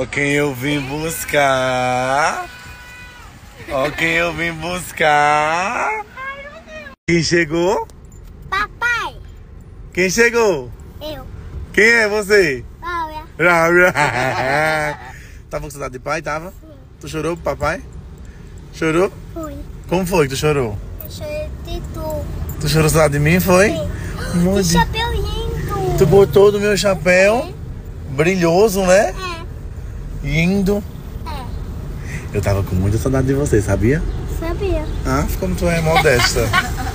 Ó quem eu vim buscar. Ó quem eu vim buscar. Quem chegou? Papai. Quem chegou? Eu. Quem é você? Laura. Tava com saudade de pai, tava? Sim. Tu chorou pro papai? Chorou? Fui. Como foi que tu chorou? Eu chorei de tu. Tu chorou saudade de mim, foi? Sim. Muito. Que chapéu lindo. Tu botou do meu chapéu, brilhoso, né? É. Lindo. É. Eu tava com muita saudade de você, sabia? Sabia. Ah, como tu é modesta.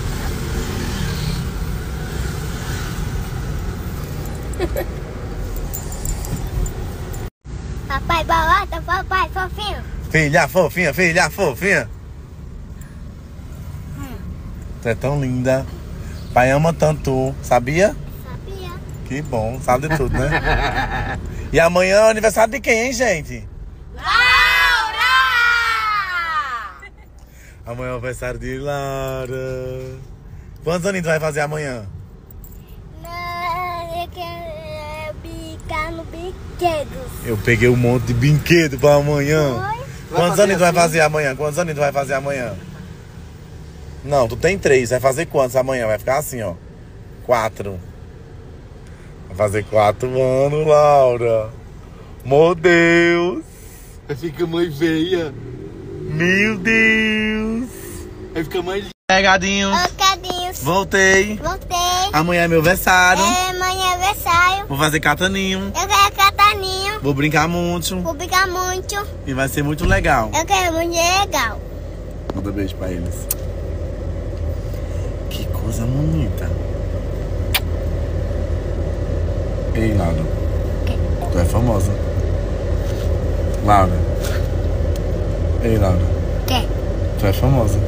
Papai balada, papai fofinho. Filha fofinha, filha fofinha. Tu é tão linda. Pai ama tanto tu, sabia? Sabia. Que bom, sabe de tudo, né? E amanhã é o aniversário de quem, hein, gente? Laura! Amanhã é o aniversário de Laura. Quantos anos tu vai fazer amanhã? Não, eu quero brincar no brinquedos. Eu peguei um monte de brinquedo pra amanhã. Oi? Quantos anos tu vai fazer amanhã? Quantos anos tu vai fazer amanhã? Não, tu tem 3. Vai fazer quantos amanhã? Vai ficar assim, ó. 4. Vai fazer 4 anos, Laura. Meu Deus. Aí fica mãe veia. Meu Deus. Aí fica mãe linda. Pegadinhos. Cadinhos. Voltei. Voltei. Amanhã é meu aniversário. É amanhã aniversário. Vou fazer cataninho. Eu quero cataninho. Vou brincar muito. Vou brincar muito. E vai ser muito legal. Eu quero muito legal. Manda beijo pra eles. Que coisa bonita. Ei, Laura. Tu é famosa. Laura. Ei, Laura. Que? Tu é famosa.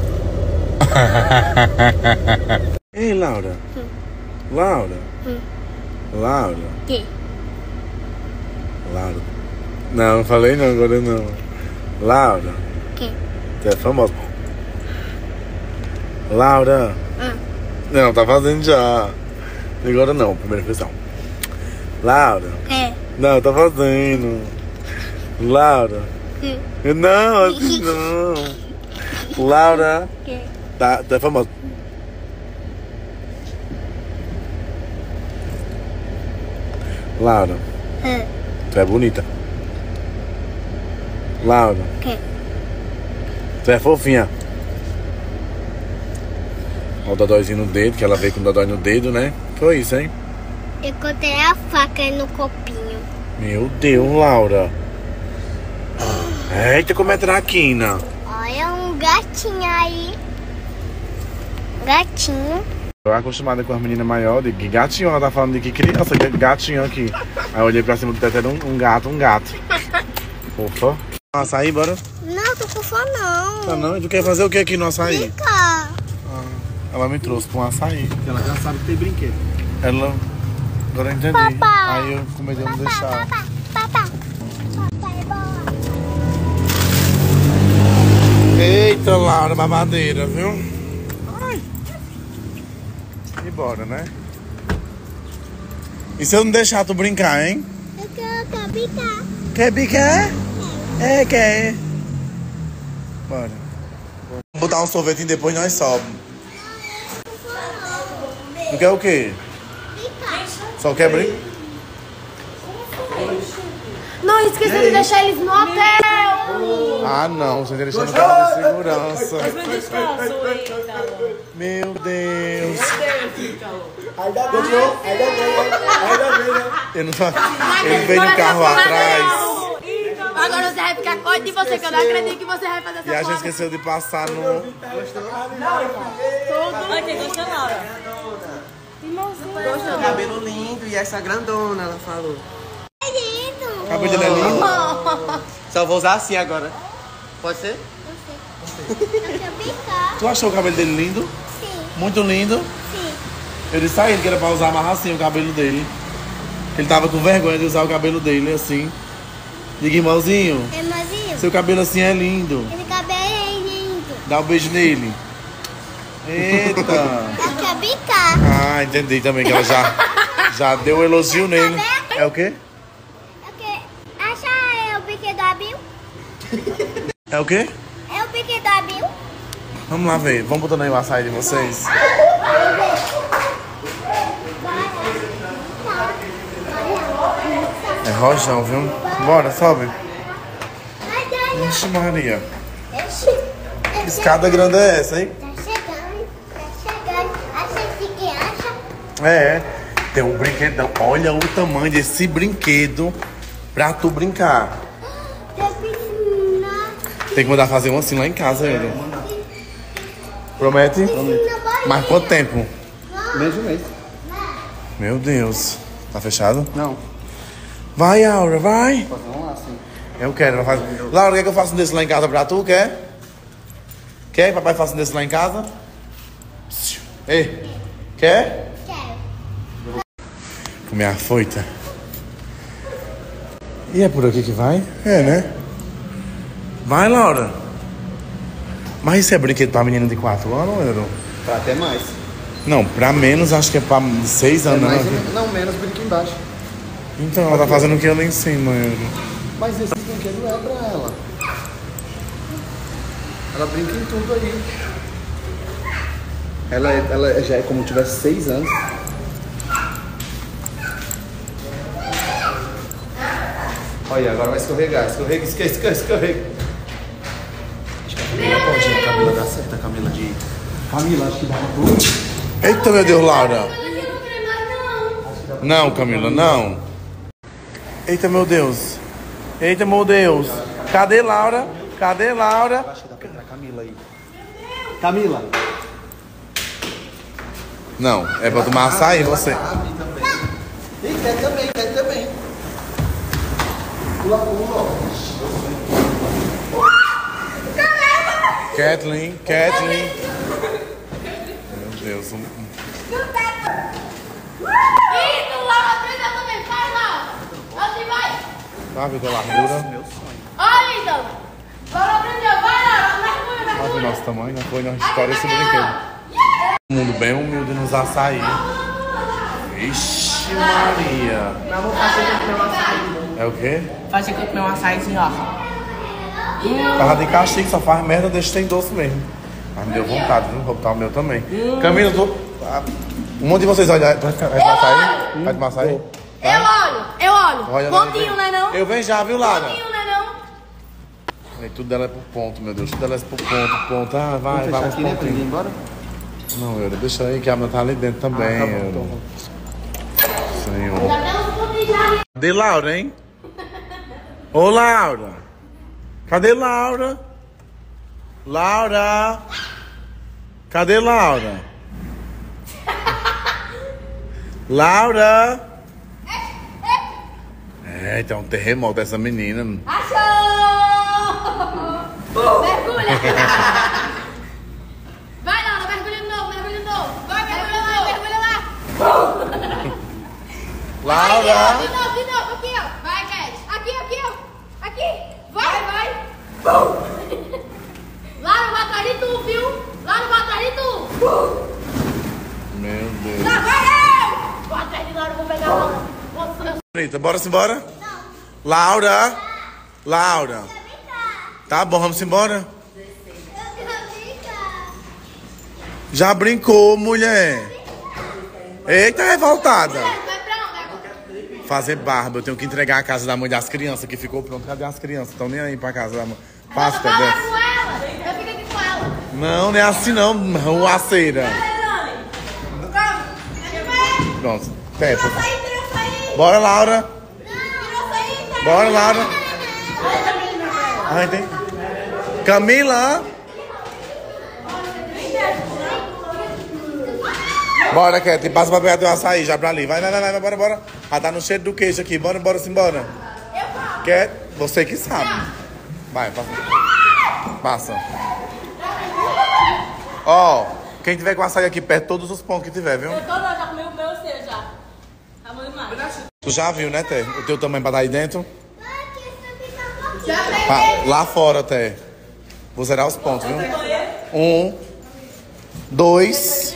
Ei, Laura. Laura. Laura. Que? Laura. Não falei não, agora não. Laura. Que? Tu é famosa. Laura. Não, tá fazendo já. Agora não, primeira questão. Laura. Que? Não, tá fazendo. Laura. Que? Não, assim não. Laura. Que? Tá, tu é famosa. Laura. Tu é bonita. Laura. Que? Tu é fofinha. Olha o dodóizinho no dedo, que ela veio com o dodói no dedo, né? Foi isso, hein? Eu cortei a faca aí no copinho. Meu Deus, Laura. Eita, como é traquina. Olha um gatinho aí. Gatinho. Eu acostumada com as meninas maiores, de gatinho, ela tá falando de que criança, de gatinho aqui. Aí eu olhei pra cima do teto, era um gato. Ufa. Açaí, bora? Não, tô com fome não. Tá não? E tu quer fazer o que aqui no açaí? Fica. Ela me trouxe pra um açaí. Porque ela já sabe que tem brinquedo. Ela... Agora eu entendi. Papai. Aí eu comecei a não deixar. Papai, bola. Eita, Laura, mamadeira, viu? Ai. E bora, né? E se eu não deixar tu brincar, hein? Eu quero brincar. Quer brincar? É, quer. Bora. Vou botar um sorvete e depois nós sobemos. Tu quer o quê? Só quer brincar? Não, esqueci de deixar eles no hotel. Ah, não. Você tá deixando o carro de segurança. Meu Deus. Ainda bem, né? Ele veio no carro atrás. Agora você vai ficar com de você, que eu não acredito que você vai fazer essa E a gente foto. esqueceu de passar no... Ok, gostou, Laura? Gostou, cabelo lindo e essa grandona, ela falou. É lindo. O cabelo dele é lindo. Só vou usar assim agora. Pode ser? Eu quero brincar. Tu achou o cabelo dele lindo? Sim, Muito lindo. sim. Eu disse a ele que era pra usar mais assim o cabelo dele. Ele tava com vergonha de usar o cabelo dele assim. Diga, irmãozinho, É mazinho. seu cabelo assim é lindo. Esse cabelo é lindo. Dá um beijo nele. Eita. Eu quero brincar. Ah, entendi também que ela já deu um elogio nele. É o quê? Eu quero achar eu brinquedo abriu? É o quê? É o brinquedo abriu? Vamos lá ver. Vamos botando aí o açaí de vocês. É rojão, viu? Bora, sobe. Ixi, Maria. Que escada grande é essa, hein? Tá chegando. Acha que acha? É, tem um brinquedão. Olha o tamanho desse brinquedo pra tu brincar. Tem que mandar fazer um assim lá em casa, ele. Promete? Mas quanto tempo? Mês de mês. Meu Deus. Tá fechado? Não. Vai, Aura, vai. Vamos lá, sim. Eu quero. Laura, quer que eu faça um desse lá em casa pra tu? Quer? Quer? Papai faça um desse lá em casa? Ei, quer? Quero. Comer a foita. E é por aqui que vai? É, né? Vai, Laura. Mas isso é brinquedo pra menina de 4 anos, Euro? Pra até mais. Não, pra menos, acho que é pra 6 anos. mais Né? não, menos brinca embaixo. Então, ela tá fazendo o que ali em cima, Euro. Mas esse brinquedo é pra ela. Ela brinca em tudo aí. Ela já é como se tivesse 6 anos. Olha, agora vai escorregar. Escorrega. Camila pode. Camila dá certo. Camila, acho que dá uma boa. Eita, meu Deus, Laura. Não, Camila, não. Eita, meu Deus. Eita, meu Deus. Cadê Laura? Acho que dá pra Camila aí. Camila. Não, é pra tomar açaí, você. Cabe também. E quer também. Pula, ó. Kathleen. Meu Deus. Isso, Laura, aprendeu também. Vai, Laura. Assim vai. Tá vendo a largura? Olha, então. Laura aprendeu. Vai, Laura. Mergulha. Olha o nosso tamanho, não foi na história esse brinquedo. Um mundo bem humilde nos açaí. Vixe Maria. Mas vou fazer que eu comer um açaí. É o quê? Fazer que eu comer um açaizinho, ó. Tava de castigo, só faz merda, deixa sem doce mesmo. Mas me deu vontade, viu? Vou botar o meu também. Camila, um monte de vocês olha. Vai tomar açaí? Vai tomar açaí? Eu olho. Olha, Pontinho, né não? Eu venho já, viu, Lara? Pontinho, né não? Aí, tudo dela é por ponto, meu Deus. Tudo dela é por ponto. Ah, vai Vamos fechar uns aqui, né? Pra ele ir pontinhos. embora? Não, Euro, deixa aí que a Amanda tá ali dentro também. Tá bom, Euro. então vamos. Senhor. Já tem uns pontinhos já. Cadê Laura, hein? Ô, Laura. Cadê Laura? Laura. Cadê Laura? Laura. É, tem um terremoto dessa menina. Achou! Mergulha! Vai, Laura, mergulha de novo. Vai, mergulha lá. Laura. De novo, aqui, ó. Vai, Cat. Aqui, ó. Aqui. Vai. Laura, vai atrás de tu, viu? Laura, vai atrás de tu. Meu Deus. Não, vai eu! Vou atrás de Laura, vou pegar a Laura. Bonita, bora embora? Laura. Tá bom, vamos embora? Já brincou, mulher. Eita, revoltada. Vai pra onde? Fazer barba, eu tenho que entregar a casa da mãe das crianças que ficou pronto. Cadê as crianças? Estão nem aí pra casa da mãe. Passa, Fala desce. com ela. Eu fico aqui com ela. Não é assim não, ruaceira. Calma. Pronto, teto. Tirou sair. Bora, Laura. Tirou sair. Bora, Laura. Ai, tem. Camila. Bora, Cat, passa pra pegar teu açaí já pra ali. Vai, bora. Ah, tá no cheiro do queijo aqui. Bora, simbora. Cat, você que sabe. Vai, passa. Ó, quem tiver com açaí aqui perto, todos os pontos que tiver, viu? Eu já comi o meu seu já. Tá bom demais. Tu já viu, né, Té? O teu tamanho pra dar aí dentro? Já peguei. Lá fora, Té. Vou zerar os pontos, viu? 1, 2.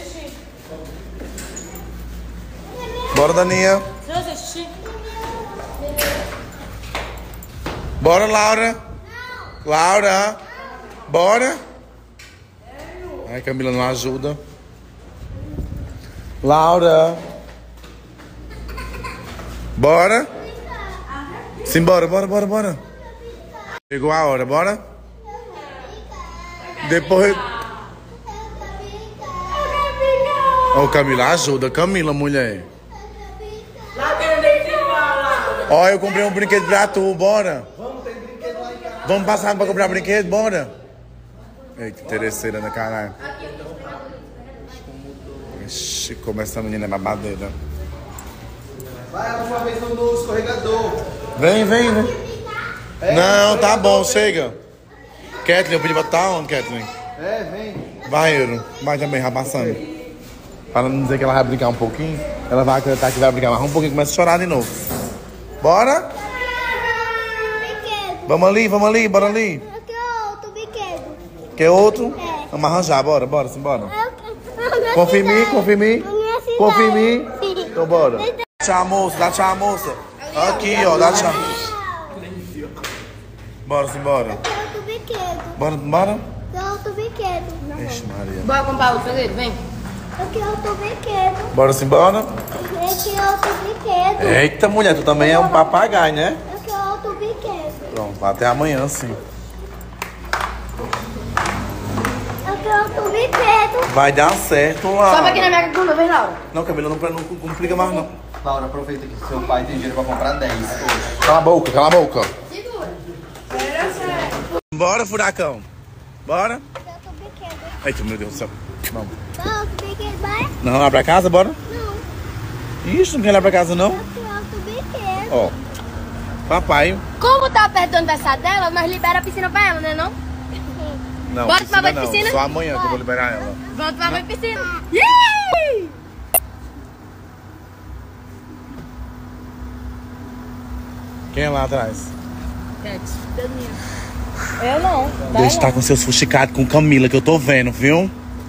Bora, Daninha. Bora, Laura. Laura. Bora. Ai, Camila não ajuda. Laura. Bora. Simbora, bora. Chegou a hora, bora. Depois... Ô, Camila, ajuda. Camila, mulher. Ó, eu comprei um brinquedo pra tu, bora. Vamos passar pra comprar brinquedo, bora. Eita, interesseira, né, caralho. Ixi, como essa menina é babadeira. Vai uma vez no escorregador. Vem. Não, tá bom, chega. Kathleen, eu pedi pra tá onde, Kathleen? Vem. Vai, Euro. Vai também, vai passando. Para não dizer que ela vai brincar um pouquinho, ela vai acreditar que vai brincar mais um pouquinho e começa a chorar de novo. Bora? Vamos ali, bora ali. Eu quero outro brinquedo. Quer outro? É. Vamos arranjar, bora, simbora. Eu Confia em mim, confia em mim. Confia em mim. Sim. Então bora. Tchau, moça, dá tchau, moça. Aqui, ó, dá tchau. Bora, simbora. Eu quero outro brinquedo. Bora? Eu quero outro brinquedo. Ixi, Maria. Bora comprar outro, vem. Eu quero outro brinquedo. Bora, simbora? Eu quero outro brinquedo. Eita, mulher, tu também é um papagaio, né? Eu quero outro brinquedo. Pronto, até amanhã, sim. Eu quero outro brinquedo. Vai dar certo lá. Sobe aqui na minha cama, vem, Laura. Não, Camila, não complica mais, não. Laura, aproveita que seu pai tem dinheiro pra comprar 10 hoje. Cala a boca. Segura. Bora, furacão. Bora. Eu quero outro brinquedo. Eita, meu Deus do céu. Vamos. Quero outro brinquedo, vai? Não, lá pra casa, bora? Não. Ixi, não quer ir lá pra casa, não? Eu quero outro brinquedo. Ó. Papai. Como tá perto do aniversário dela, nós libera a piscina pra ela, né não? Não, Bora tomar banho de não. piscina? Só amanhã que eu vou liberar ela. Vamos tomar banho de piscina. Yay! Quem é lá atrás? Eu não. Deixa de estar com seus fuxicados com Camila, que eu tô vendo, viu?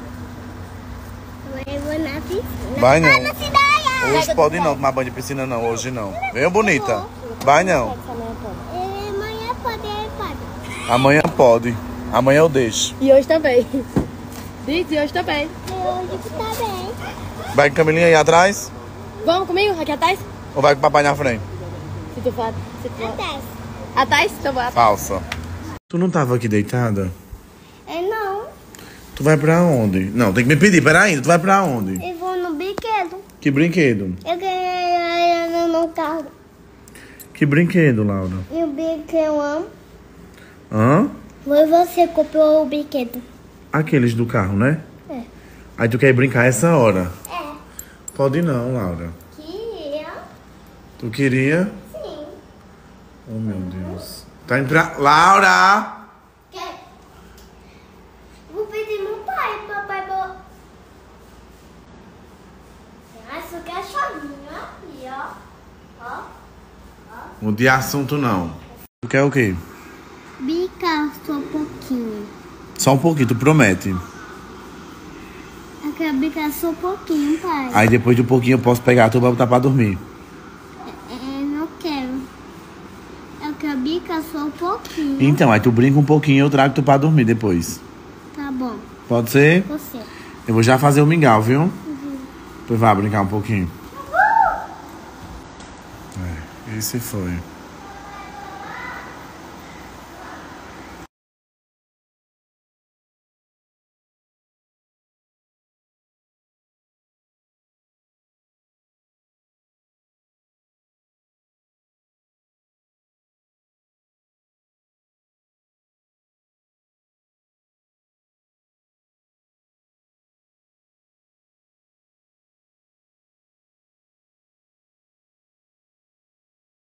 Eu vou na piscina. Vai não. Na cidade. Hoje pode não tomar banho de piscina, não. Hoje não. Vem, bonita. Vai não. Amanhã pode. Amanhã pode. Amanhã eu deixo. E hoje também. Diz, e hoje também. Hoje tá bem. Vai com Camilinha aí atrás? Vamos comigo, aqui atrás? Ou vai com o papai na frente? Se tu for. Até. Atrás? Então bora. Falsa. Tu não tava aqui deitada? Não. Tu vai pra onde? Não, tem que me pedir, peraí. Tu vai pra onde? Eu vou no brinquedo. Que brinquedo? Eu ganhei no carro. Que brinquedo, Laura? E o brinquedo eu amo. Hã? Foi você que comprou o brinquedo. Aqueles do carro, né? É. Aí tu quer ir brincar essa hora? É. Pode não, Laura. Queria. Tu queria? Sim. Oh, meu Deus. Tá indo pra... Laura! Quer? Vou pedir meu pai. Papai, Acho que é chavinho aqui, ó. Não de assunto, não. Tu quer o quê? Bicar só um pouquinho. Só um pouquinho, tu promete. Eu quero bicar só um pouquinho, pai. Aí depois de um pouquinho eu posso pegar tu pra botar pra dormir. Não quero. Eu quero bicar só um pouquinho. Então, aí tu brinca um pouquinho e eu trago tu pra dormir depois. Tá bom. Pode ser? Você. Eu vou já fazer o mingau, viu? Depois vai brincar um pouquinho. Esse foi.